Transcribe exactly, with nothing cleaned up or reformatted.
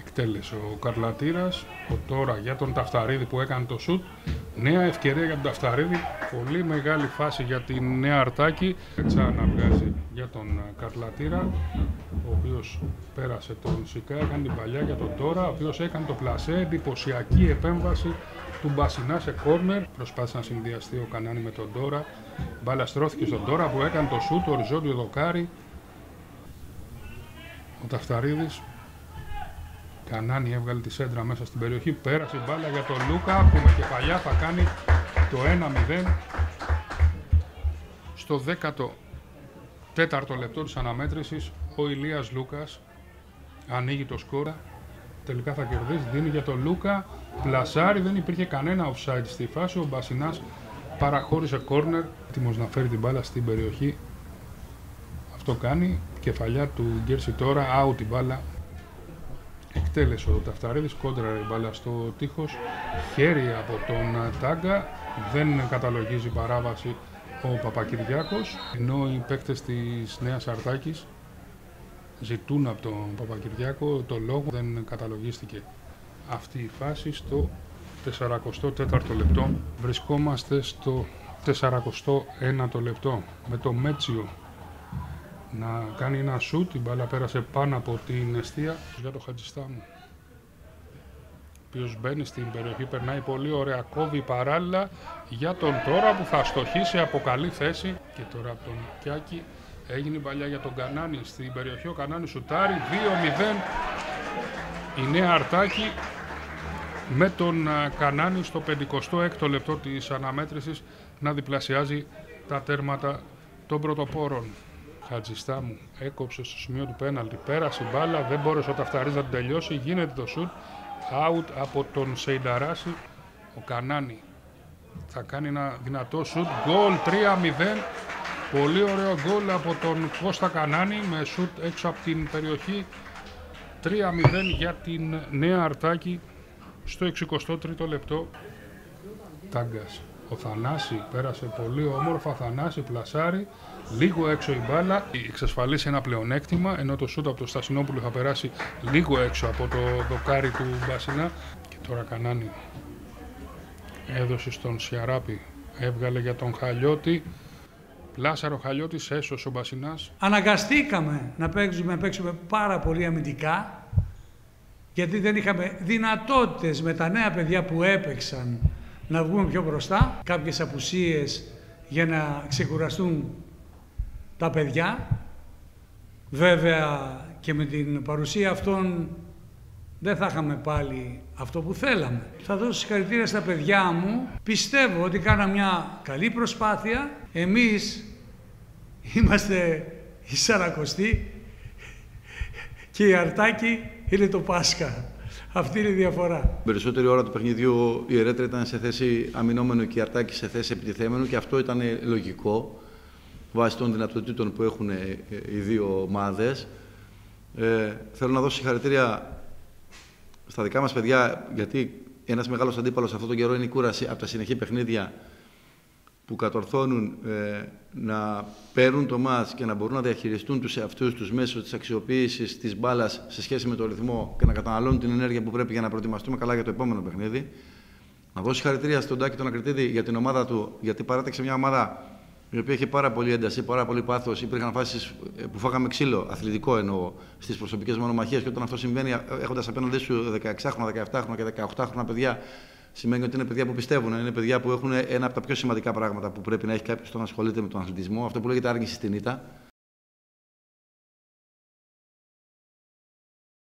Εκτέλεσε ο Καρλατήρας, ο τώρα για τον Ταφταρίδη που έκανε το σουτ. Νέα ευκαιρία για τον Ταφταρίδη, πολύ μεγάλη φάση για την Νέα Αρτάκη. Τσάνα βγάζει για τον Καρλατήρα, ο οποίος πέρασε τον Σικά, έκανε την παλιά για τον τώρα, ο οποίος έκανε το πλασέ, εντυπωσιακή επέμβαση του Μπασινά σε κόρνερ. Προσπάθησε να συνδυαστεί ο Κανάνη με τον τώρα. Μπάλα στρώθηκε στον τώρα που έκανε το σουτ, ο οριζόντιο δοκάρι. Ο Ταφταρίδης. Κανάνη έβγαλε τη σέντρα μέσα στην περιοχή, πέρασε η μπάλα για τον Λούκα που με κεφαλιά θα κάνει το ένα μηδέν στο δέκατο τέταρτο λεπτό της αναμέτρησης. Ο Ηλίας Λούκας ανοίγει το σκόρα, τελικά θα κερδίσει, δίνει για τον Λούκα, πλασάρι, δεν υπήρχε κανένα offside στη φάση, ο Μπασινάς παραχώρησε κόρνερ, έτοιμος να φέρει την μπάλα στην περιοχή, αυτό κάνει, κεφαλιά του Γκέρση τώρα, out η μπάλα. Εκτέλεσε ο Ταφταρίδης, κόντραρε η μπάλα στο τείχος, χέρι από τον Τάγκα, δεν καταλογίζει παράβαση ο Παπακυριάκος, ενώ οι παίκτες της Νέας Αρτάκης ζητούν από τον Παπακυριάκο το λόγο, δεν καταλογίστηκε αυτή η φάση. Στο σαραντατέταρτο τέταρτο λεπτό βρισκόμαστε στο σαρανταέξι ένατο λεπτό με το Μέτσιο να κάνει ένα σουτ, η μπάλα πέρασε πάνω από την εστία για το Χατζηστάμου, ο οποίος μπαίνει στην περιοχή, περνάει πολύ ωραία, κόβει παράλληλα για τον τώρα που θα στοχίσει από καλή θέση και τώρα από τον Κιάκη. Έγινε η παλιά για τον Κανάνη στην περιοχή, ο Κανάνης σουτάρει, δύο μηδέν η Νέα Αρτάκη με τον Κανάνη στο πενηκοστό έκτο λεπτό της αναμέτρησης να διπλασιάζει τα τέρματα των πρωτοπόρων. Χατζηστάμου έκοψε στο σημείο του πέναλτι, πέρασε μπάλα, δεν μπόρεσε ο Ταφταρής να την τελειώσει, γίνεται το σουτ, out από τον Σεϊνταράση. Ο Κανάνη θα κάνει ένα δυνατό σουτ, γκολ τρία μηδέν, πολύ ωραίο γκολ από τον Κώστα Κανάνη με σουτ έξω από την περιοχή, τρία μηδέν για την Νέα Αρτάκη στο εξηκοστό τρίτο λεπτό. Τάγκας. Ο Θανάση πέρασε πολύ όμορφα, Θανάση πλασάρι, λίγο έξω η μπάλα, εξασφαλίσει ένα πλεονέκτημα, ενώ το σούτ από το Στασινόπουλο θα περάσει λίγο έξω από το δοκάρι του Μπασινά. Και τώρα Κανάνη έδωσε στον Σιαράπη, έβγαλε για τον Χαλιώτη, πλάσαρο Χαλιώτης, έσωσε ο Μπασινάς. Αναγκαστήκαμε να παίξουμε, να παίξουμε πάρα πολύ αμυντικά, γιατί δεν είχαμε δυνατότητες με τα νέα παιδιά που έπαιξαν να βγούμε πιο μπροστά, κάποιες απουσίες για να ξεκουραστούν τα παιδιά. Βέβαια και με την παρουσία αυτών δεν θα είχαμε πάλι αυτό που θέλαμε. Θα δώσω συγχαρητήρια στα παιδιά μου. Πιστεύω ότι κάνα μια καλή προσπάθεια. Εμείς είμαστε οι Σαρακοστοί και η Αρτάκη είναι το Πάσχα. Αυτή είναι η διαφορά. Περισσότερη ώρα του παιχνιδιού η Ερέτρια ήταν σε θέση αμυνόμενο και η Αρτάκη σε θέση επιτιθέμενο και αυτό ήταν λογικό βάσει των δυνατοτήτων που έχουν οι δύο ομάδες. Ε, θέλω να δώσω συγχαρητήρια στα δικά μας παιδιά, γιατί ένας μεγάλος αντίπαλος αυτόν τον καιρό είναι η κούραση από τα συνεχή παιχνίδια που κατορθώνουν ε, να παίρνουν το μάτς και να μπορούν να διαχειριστούν τους εαυτούς τους μέσω της αξιοποίησης της μπάλας σε σχέση με το ρυθμό και να καταναλώνουν την ενέργεια που πρέπει για να προετοιμαστούμε καλά για το επόμενο παιχνίδι. Να δώσω συγχαρητήρια στον Τάκη τον Ακριτίδη για την ομάδα του, γιατί παράταξε μια ομάδα η οποία είχε πάρα πολύ ένταση, πάρα πολύ πάθος. Υπήρχαν φάσεις που φάγαμε ξύλο, αθλητικό εννοώ, στις προσωπικές μονομαχίες. Και όταν αυτό συμβαίνει, έχοντας απέναντί σου δεκαεξάχρονα, δεκαεπτάχρονα και δεκαοκτάχρονα παιδιά, σημαίνει ότι είναι παιδιά που πιστεύουν. Είναι παιδιά που έχουν ένα από τα πιο σημαντικά πράγματα που πρέπει να έχει κάποιος όταν ασχολείται με τον αθλητισμό. Αυτό που λέγεται άρνηση στην ήττα.